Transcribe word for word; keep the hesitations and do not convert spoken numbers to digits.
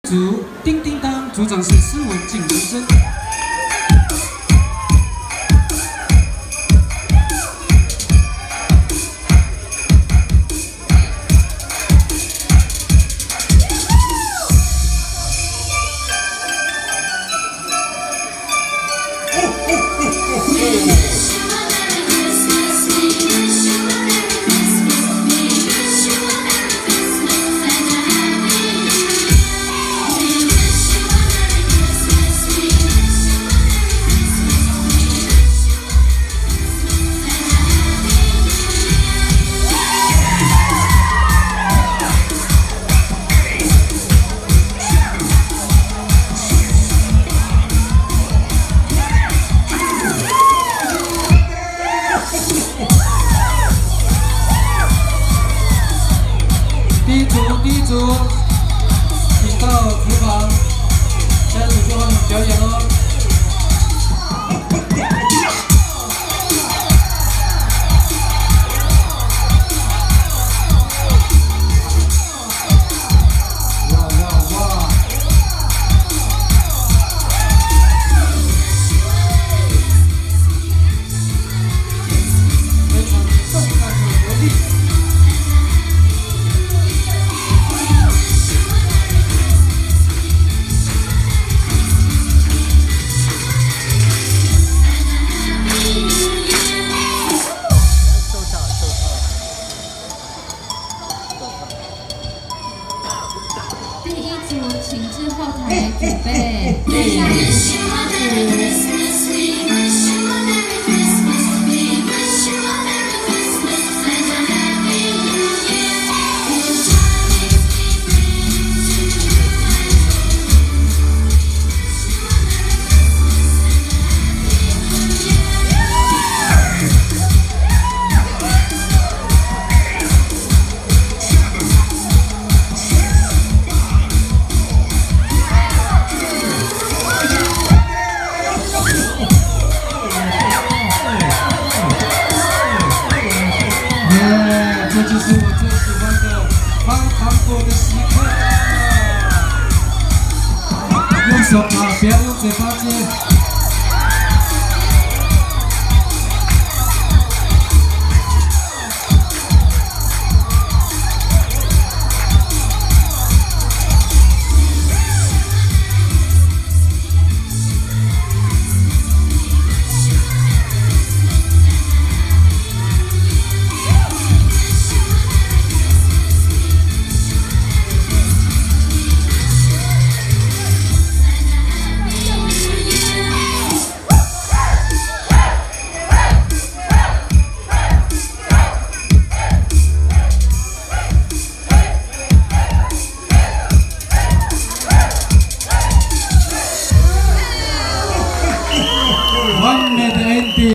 组叮叮当，组长是斯文静人生。 第一组，第一组，请到厨房，下一组就换表演喽。哇哇哇！非常动感的活力。 第一组，请至后台准备。接下来是第二组。 耶，这就是我最喜欢的放糖果的时刻。用手啊，不要用嘴巴接。